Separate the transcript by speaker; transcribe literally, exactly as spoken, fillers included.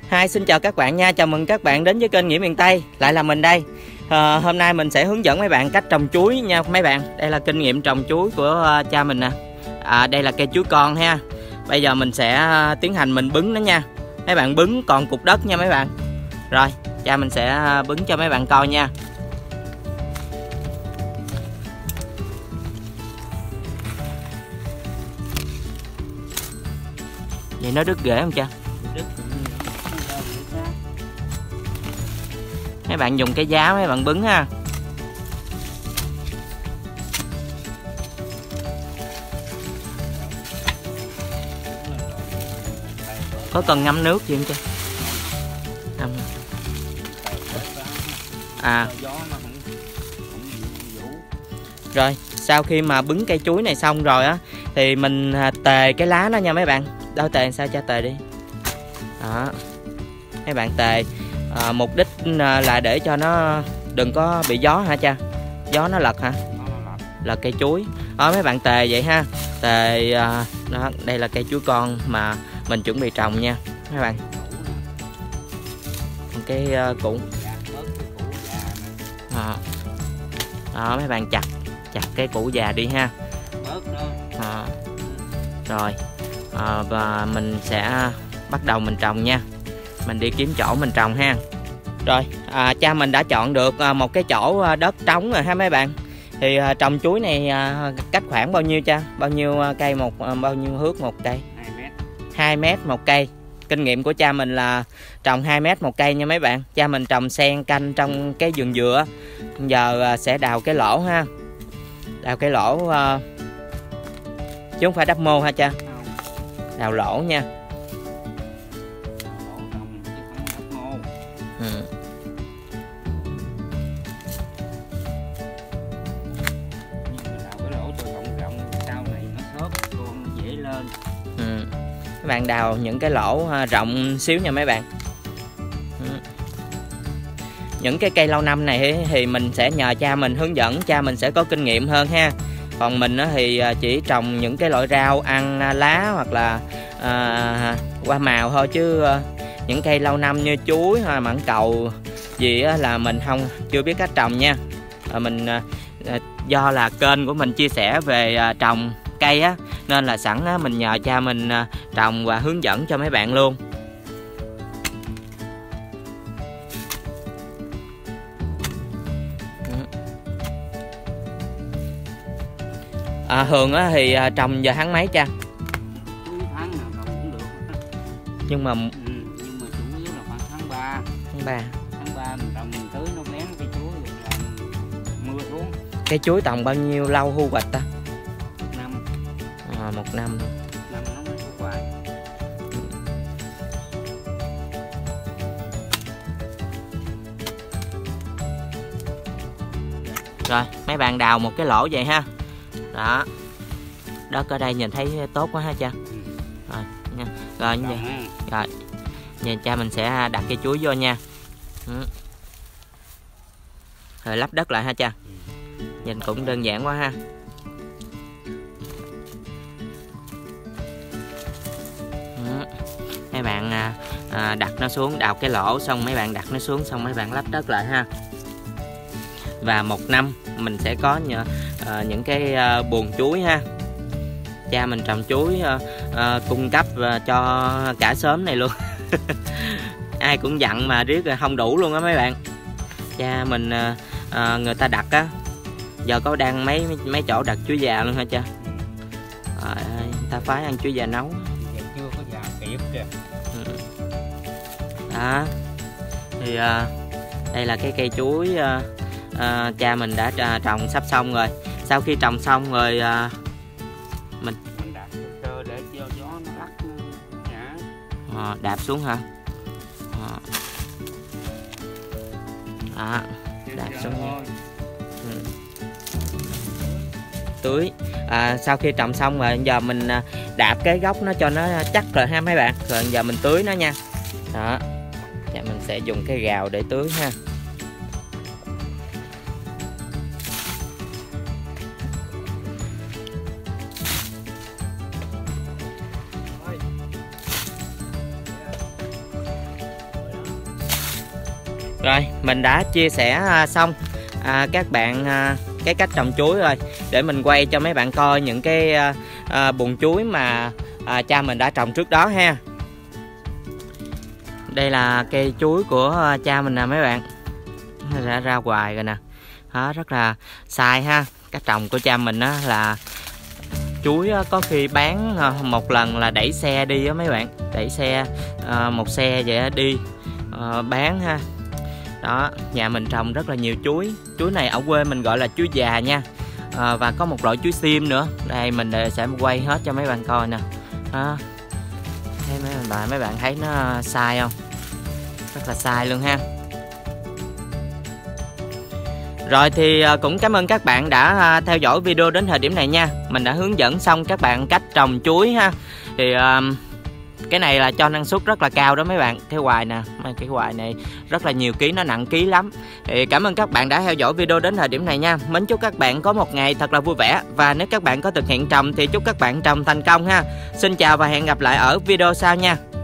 Speaker 1: Hi, xin chào các bạn nha, chào mừng các bạn đến với kênh Nghĩa Miền Tây, lại là mình đây. à, Hôm nay mình sẽ hướng dẫn mấy bạn cách trồng chuối nha mấy bạn. Đây là kinh nghiệm trồng chuối của uh, cha mình nè. à, Đây là cây chuối con ha. Bây giờ mình sẽ uh, tiến hành mình bứng nó nha. Mấy bạn bứng còn cục đất nha mấy bạn. Rồi, cha mình sẽ uh, bứng cho mấy bạn coi nha. Vậy nó đứt rễ không cha? Mấy bạn dùng cái giá mấy bạn bứng ha. Có cần ngâm nước gì không chứ? Ngâm. À. Rồi, sau khi mà bứng cây chuối này xong rồi á thì mình tề cái lá nó nha mấy bạn. Đâu tề sao cha tề đi. Đó. Mấy bạn tề à, mục đích là để cho nó đừng có bị gió hả cha? Gió nó lật hả? Lật cây chuối. Đó, mấy bạn tề vậy ha. Tề à, đó, đây là cây chuối con mà mình chuẩn bị trồng nha mấy bạn. Cái uh, củ à. Đó, mấy bạn chặt chặt cái củ già đi ha. À. Rồi à, và mình sẽ bắt đầu mình trồng nha. Mình đi kiếm chỗ mình trồng ha. Rồi à, cha mình đã chọn được một cái chỗ đất trống rồi ha mấy bạn. Thì à, trồng chuối này à, cách khoảng bao nhiêu cha? Bao nhiêu cây một à, bao nhiêu thước một cây? hai mét một cây. Kinh nghiệm của cha mình là trồng hai mét một cây nha mấy bạn. Cha mình trồng xen canh trong cái vườn dừa. Giờ à, sẽ đào cái lỗ ha. Đào cái lỗ à, chứ không phải đắp mô ha cha. Đào lỗ nha. Ừ. Ừ. Các bạn đào những cái lỗ rộng xíu nha mấy bạn. Ừ. Những cái cây lâu năm này thì mình sẽ nhờ cha mình hướng dẫn, cha mình sẽ có kinh nghiệm hơn ha. Còn mình thì chỉ trồng những cái loại rau ăn lá hoặc là à, hoa màu thôi, chứ những cây lâu năm như chuối hay mãng cầu gì là mình không chưa biết cách trồng nha. À, mình do là kênh của mình chia sẻ về trồng cây á, nên là sẵn á, mình nhờ cha mình trồng và hướng dẫn cho mấy bạn luôn. À, thường á, thì trồng giờ tháng mấy cha?
Speaker 2: Tháng nào trồng cũng được.
Speaker 1: Nhưng mà,
Speaker 2: ừ, nhưng mà chủ yếu là khoảng tháng ba.
Speaker 1: Tháng ba.
Speaker 2: Tháng ba mình trồng mình tưới nó bén cây chuối rồi là mưa xuống.
Speaker 1: Cây chuối trồng bao nhiêu lâu thu hoạch ta?
Speaker 2: Một năm.
Speaker 1: À, một năm.
Speaker 2: Năm nó mới thu hoạch.
Speaker 1: Rồi, mấy bạn đào một cái lỗ vậy ha. Đó. Đất ở đây nhìn thấy tốt quá ha cha. Rồi nha. Rồi như vậy. Rồi. Giờ cha mình sẽ đặt cây chuối vô nha. Ừ. Rồi lắp đất lại ha cha. Nhìn cũng đơn giản quá ha. Ừ. Mấy bạn à, đặt nó xuống, đào cái lỗ xong mấy bạn đặt nó xuống, xong mấy bạn lắp đất lại ha. Và một năm mình sẽ có nhờ, à, những cái à, buồng chuối ha. Cha mình trồng chuối à, à, cung cấp à, cho cả xóm này luôn. Ai cũng dặn mà riết không đủ luôn á mấy bạn. Cha mình à, à, người ta đặt á, giờ có đang mấy mấy chỗ đặt chuối già luôn hả cha? À, người ta phái ăn chuối già nấu.
Speaker 2: Chưa có già kịp kìa.
Speaker 1: Đó. Thì à, đây là cái cây chuối à, à, cha mình đã à, trồng sắp xong rồi. Sau khi trồng xong rồi à, mình
Speaker 2: mình đạp cơ để cho gió nó lắc nhả.
Speaker 1: À, đạp xuống hả? À. À, đạp xuống nha. Ừ. Tưới à, sau khi trồng xong rồi giờ mình đạp cái gốc nó cho nó chắc rồi ha mấy bạn. Rồi giờ mình tưới nó nha. Đó. Dạ, mình sẽ dùng cái gào để tưới ha. Rồi mình đã chia sẻ xong à, các bạn à, cái cách trồng chuối rồi, để mình quay cho mấy bạn coi những cái à, à, buồng chuối mà à, cha mình đã trồng trước đó ha. Đây là cây chuối của cha mình nè mấy bạn, ra ra hoài rồi nè. Đó, rất là sai ha. Cách trồng của cha mình á là chuối á, có khi bán một lần là đẩy xe đi á mấy bạn, đẩy xe à, một xe vậy á, đi à, bán ha. Đó, nhà mình trồng rất là nhiều chuối. Chuối này ở quê mình gọi là chuối già nha. à, Và có một loại chuối xiêm nữa. Đây mình sẽ quay hết cho mấy bạn coi nè. Đó, thấy mấy bạn mấy bạn thấy nó sai không? Rất là sai luôn ha. Rồi thì cũng cảm ơn các bạn đã theo dõi video đến thời điểm này nha. Mình đã hướng dẫn xong các bạn cách trồng chuối ha. Thì uh, cái này là cho năng suất rất là cao đó mấy bạn. Cái hoài nè, cái hoài này rất là nhiều ký, nó nặng ký lắm. Thì cảm ơn các bạn đã theo dõi video đến thời điểm này nha. Mến chúc các bạn có một ngày thật là vui vẻ. Và nếu các bạn có thực hiện trồng thì chúc các bạn trồng thành công ha. Xin chào và hẹn gặp lại ở video sau nha.